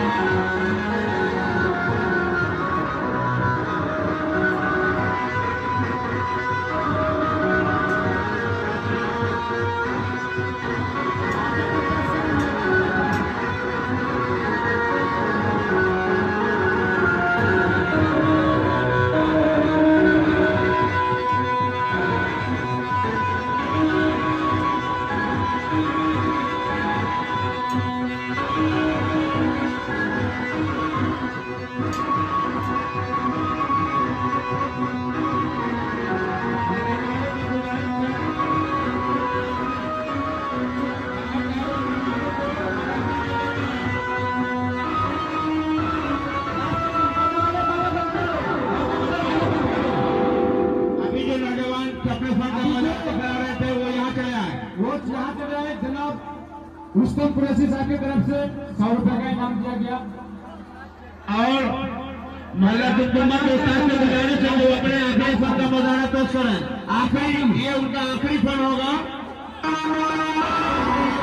रुस्तम कुरैशी साहब की तरफ से 100 रुपए का इनाम दिया गया। और महिला कुटुंबा के साथ में गुजारिश है जो अपने आखिरी फन का मुजाहरा पेश करें। आखिरी ये उनका आखिरी फन होगा।